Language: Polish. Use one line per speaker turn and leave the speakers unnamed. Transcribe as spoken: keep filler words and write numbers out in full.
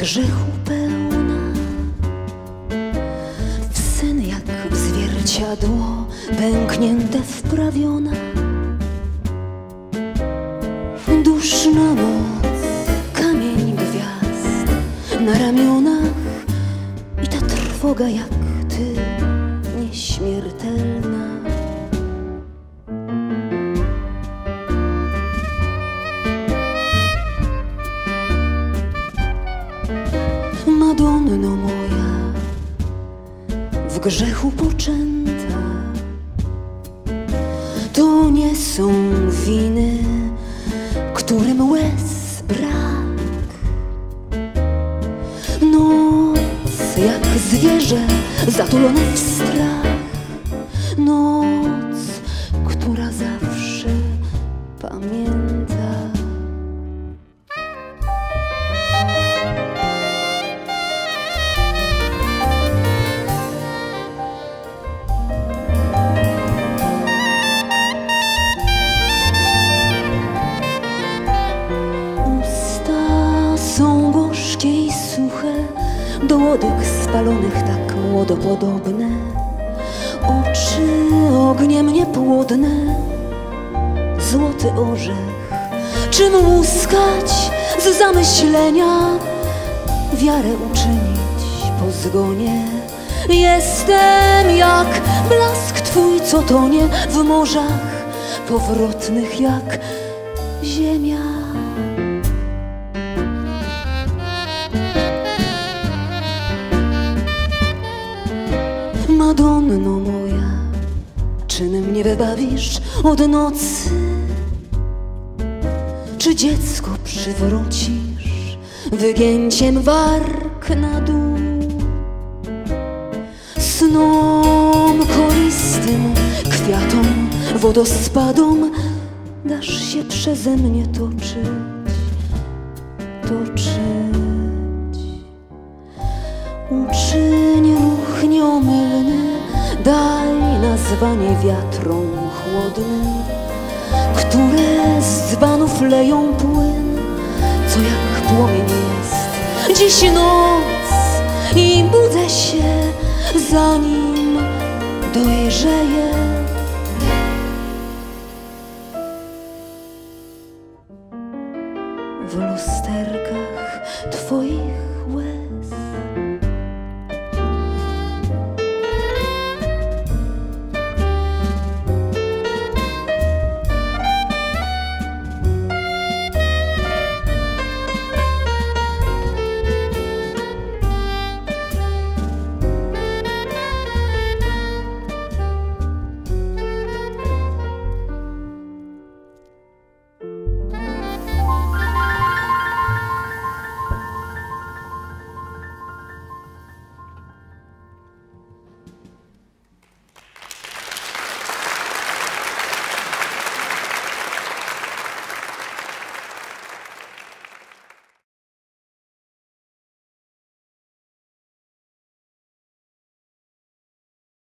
grzechu pełna, w sen jak w zwierciadło pęknięte wprawiona. Duszna noc, kamień gwiazd na ramionach i ta trwoga jak ty, nieśmiertelna. Madonno moja, w grzechu poczęta, to nie są winy, którym łez brak. Noc jak zwierzę zatulone w strach, noc, która zawsze pamięta. Są gorzkie i suche, do łodych spalonych tak łodopodobne. Oczy ogniem niepłodne, złoty orzech, czym łuskać z zamyślenia, wiarę uczynić po zgonie. Jestem jak blask twój, co tonie w morzach powrotnych jak ziemia. Madonno moja, czynem nie wybawisz od nocy? Czy dziecko przywrócisz wygięciem warg na dół? Snom koristym, kwiatom, wodospadom dasz się przeze mnie toczyć, toczyć. Uczyń ruch nieomylny, daj nazwanie wiatrom chłodnym, które z dzbanów leją płyn, co jak płomień jest. Dziś noc i budzę się